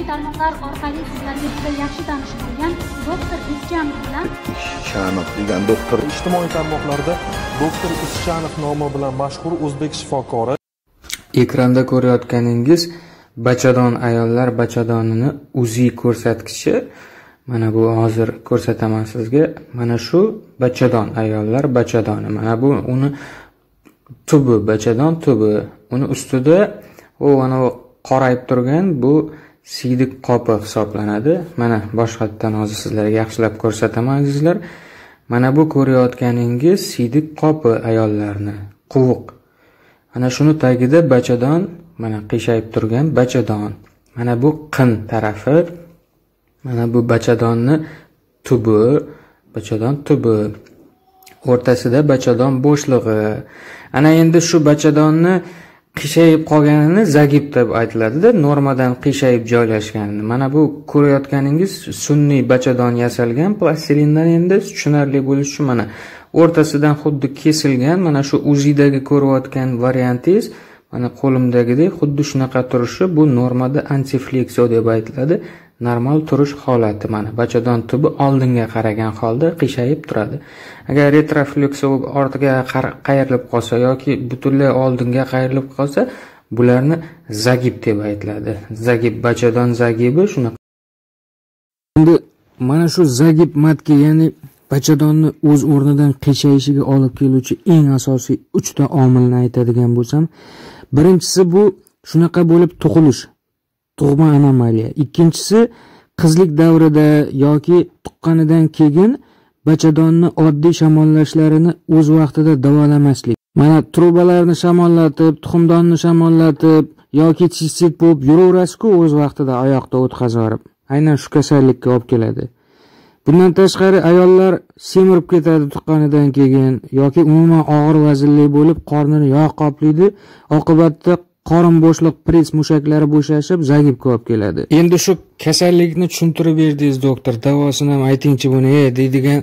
tarmoqlar orqali sizlarga juda yaxshi tanish bo'lgan doktor Ischanov bilan Ischanov degan doktor ijtimoiy tarmoqlarda doktor Ischanov nomi bilan mashhur o'zbek shifokori. Ekranda ko'rayotganingiz bachadon ayollar bachadonini UZI ko'rsatkichi. Mana bu hozir ko'rsataman sizga. Mana shu bachadon ayollar bachadoni. Mana bu uni tubi, bachadon tubi. Uni ustida ana qorayib turgan bu siydik qopi hisoblanadi. Mana boshqatdan hozir sizlarga yaxshilab ko'rsataman azizlar. Mana bu ko'rayotganingiz siydik qopi ayollarni, quvuq. Mana shuni tagida bachadon, mana qiyshayib turgan bachadon. Mana bu qin tarafi. Mana bu bachadonni tubi, bachadon tubi. O'rtasida bachadon bo'shlig'i. Ana endi shu bachadonni qiyshayib qolganini zagib deb aytiladi-da, normadan qiyshayib joylashganini. Mana bu ko'rayotganingiz sun'iy bachadon yasalgan plastilindan. Endi tushunarli bo'lishi uchun mana o'rtasidan xuddi kesilgan, mana shu UZIdagi ko'rayotgan variantingiz mana qo'limdagidek xuddi shunaqa turishi, bu normada antifleksiya deb aytiladi. Normal turish holati. Mana bachadon tubi oldinga qaragan holda qiyshayib turadi. Agar retrofleksiya ortiga qayrilib qolsa yoki butunlay oldinga qayrilib qolsa, bularni zagib deb aytiladi. Zagib, bachadon zagibi shunaqa. Endi mana shu zagib matki, ya'ni bachadonni o'z o'rnidan qiyshayishiga olib keluvchi eng asosiy 3 ta omilni aytadigan bo'lsam, birinchisi bu shunaqa bo'lib tug'ilish. Tug'ma anomaliya. Ikkinchisi qizlik davrida yoki tuqqanidan keyin bachadonni oddiy shamollashlarini o'z vaqtida davolamaslik. Mana trubalarni shamollatib, tuxumdonni shamollatib yoki chistit bo'lib yuraverasiz-ku o'z vaqtida oyoqda o'tkazib. Aynan shu kasallikka olib keladi. Bundan tashqari ayollar semirib ketadi tuqqanidan keyin yoki umuman og'ir vaznli bo'lib qornini yog' qoplaydi. Oqibatda qorin bo'shliq press mushaklari bo'shashib zagibga olib keladi. Endi shu kasallikni tushuntirib berdingiz doktor, davosini ham aytingchi buni deydigan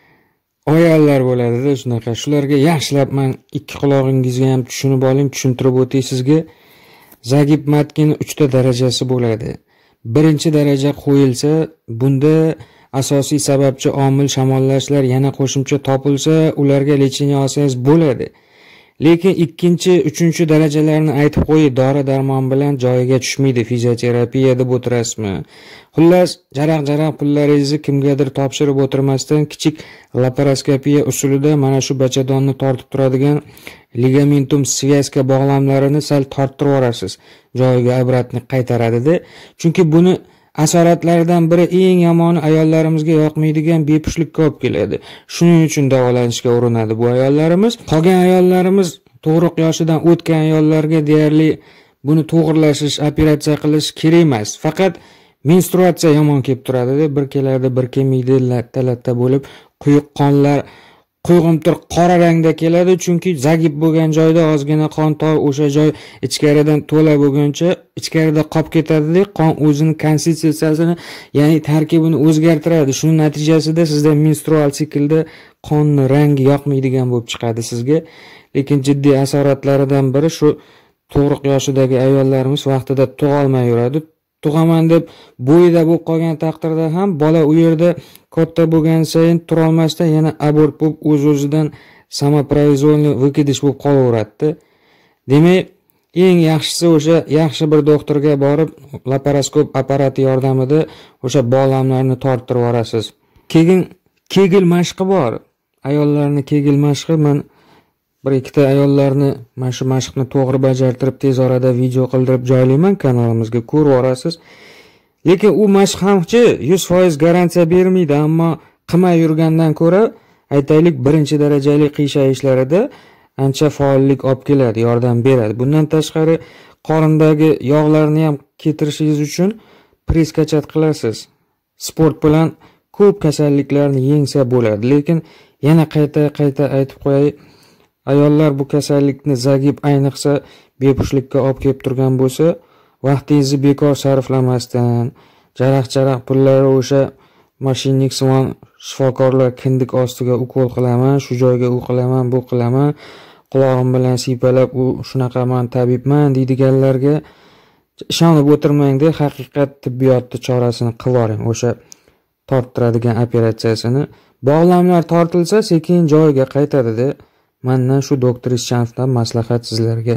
ayollar bo'ladi-da shunaqa. Shularga yaxshilab men ikki qulog'ingizga ham tushunib oling, tushuntirib o'tay sizga. Zagib matkini 3 ta darajasi bo'ladi. Birinchi daraja qo'yilsa, bunda asosiy sababchi omil shamollashlar yana qo'shimcha topilsa, ularga lecheniya olsangiz bo'ladi. Lekin ikkinchi, uchinchi darajalarni aytib qo'ying, dori-darmon bilan joyiga tushmaydi, fizioterapiya deb o'tirasizmi? Xullas, jaraq-jaraq pullaringizni kimgadir topshirib o'tirmasdan kichik laparoskopiya usulida mana shu bachadonni tortib turadigan ligamentum svязка bog'lamlarini sal torttirib yuborasiz. Joyiga obratni qaytaradi-da. Chunki buni asoratlaridan biri eng yomoni ayollarimizga yoqmaydigan bepushtlikka olib keladi. Shuning uchun davolanishga urinadi bu ayollarimiz. Qolgan ayollarimiz tug'ruq yoshidan o'tgan ayollarga deyarli buni to'g'irlashish, operatsiya qilish kerak emas. Faqat menstruatsiya yomon kelib turadi-da, bir keladi, bir kelmaydi, latta-latta bo'lib, quyuq qonlar qo'yg'imtir qora rangda keladi, chunki zagib bo'lgan joyda ozgina qon tor, o'sha joy ichkaridan to'la bo'lguncha ichkarida qolib ketadi-da, qon o'zining konsistensiyasini, ya'ni tarkibini o'zgartiradi. Shuning natijasida sizda menstrual siklda qonning rangi yoqmaydigan bo'lib chiqadi sizga. Lekin jiddiy asoratlaridan biri shu tug'ruq yoshidagi ayollarimiz vaqtida tug'a olmay yuradi. Tug'aman deb bo'yida bo'lib qolgan taqdirda ham bola u yerda katta bo'lgan sayin tura olmasdan yana abort bo'lib o'z-o'zidan samoproizvolniy vykidish bo'lib qolaveradi. Demak, eng yaxshisi o'sha yaxshi bir doktorga borib, laparoskop apparati yordamida o'sha bog'lamlarni torttirib yuborasiz. Keyin kegel mashqi bor. Ayollarni kegel mashqi, men bir ikkita ayollarni mana shu mashqni to'g'ri bajartirib tez orada video qildirib joylayman kanalimizga, ko'rib olasiz. Lekin u mashq hamchi 100% garantiya bermaydi, ammo qilmay yurgandan ko'ra aytaylik birinchi darajali qiyshayishlarida ancha faollik olib keladi, yordam beradi. Bundan tashqari qorindagi yog'larni ham ketirishingiz uchun press kachat qilasiz. Sport bilan ko'p kasalliklarni yengsa bo'ladi. Lekin yana qayta aytib qo'yay, ayollar bu kasallikni zagib ayniqsa bepushtlikka olib kelib turgan bo'lsa, vaqtingizni bekor sarflamasdan, jaraq-jaraq pullari o'sha mashinnik simon shifokorlar kindik ostiga ukol qilaman, shu joyga u qilaman, bu qilaman, qulog'im bilan siypalab u shunaqaman, tabibman deydiganlarga ishonib o'tirmangda, haqiqat tibbiyotni chorasini qilib yuboring. O'sha torttiradigan operatsiyasini bog'lamlar tortilsa sekin joyiga qaytadi-da. Mendan shu doktor Ischanovdan maslahat sizlarga.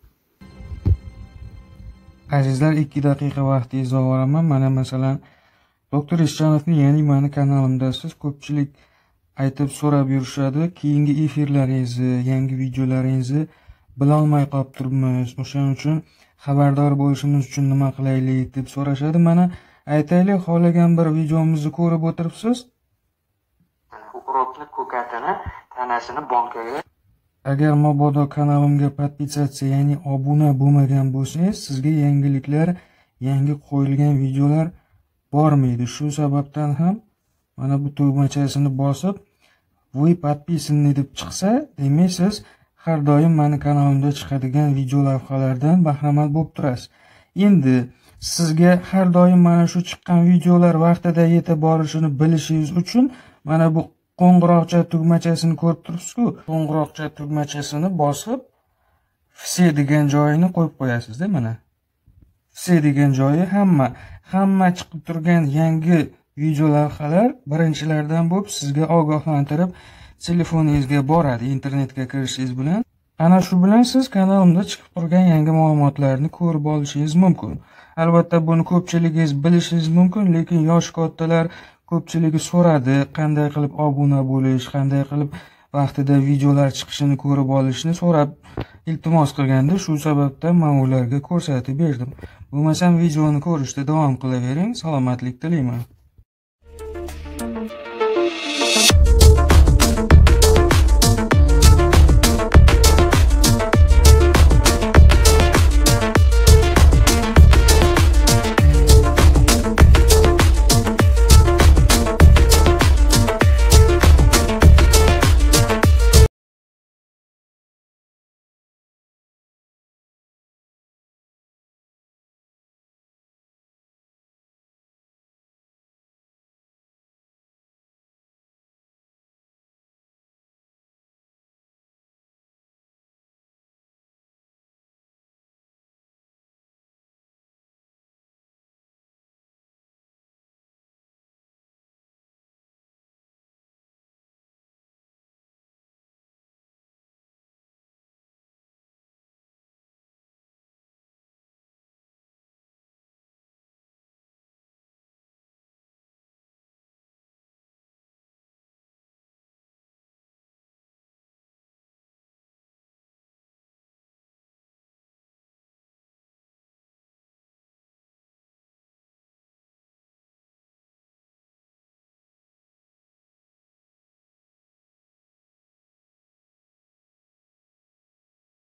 Azizlar, 2 daqiqa vaqtingizni olaman. Mana masalan doktor Ischanovni, ya'ni meni kanalimdasiz, ko'pchilik aytib so'rab yurishadi. Keyingi efirlaringizni, yangi videolaringizni bilolmay qolib turibmiz. O'shaning uchun xabardor bo'lishimiz uchun nima qilaylik deb so'rashadi. Mana aytaylik, xohlagan bir videomizni ko'rib o'tiribsiz. Urobni ko'katini, tanasini bankaga. Agar mabodo kanalimga podpisatsiya, ya'ni obuna bo'lmagan bo'lsangiz, sizga yangiliklar, yangi qo'yilgan videolar bormaydi. Shu sababdan ham mana bu tugmachasini bosib, "Voy podpisani" deb chiqsa, demak siz har doim meni kanalimda chiqadigan video lavhalardan bahramand bo'lib turasiz. Endi sizga har doim mana shu chiqqan videolar vaqtida yetib borishini bilishingiz uchun mana bu qo'ng'iroqcha tugmachasini ko'rib turibsiz-ku. Qo'ng'iroqcha tugmachasini bosib, "Все" degan joyini qo'yib qo'yasiz-da mana. "Все" degan joyi hamma chiqib turgan yangi video lavhalar birinchilardan bo'lib sizga ogohlantirib telefoningizga boradi internetga kirishingiz bilan. Ana shu bilan siz kanalimda chiqib turgan yangi ma'lumotlarni ko'rib olishingiz mumkin. Albatta buni ko'pchiligingiz bilishingiz mumkin, lekin yosh kattalar ko'pchiligi so'radi, qanday qilib obuna bo'lish, qanday qilib vaqtida videolar chiqishini ko'rib olishni so'rab iltimos qilganda, shu sababdan men ularga ko'rsatib berdim. Bo'lmasam videoni ko'rishda davom qilavering. Salomatlik tilayman.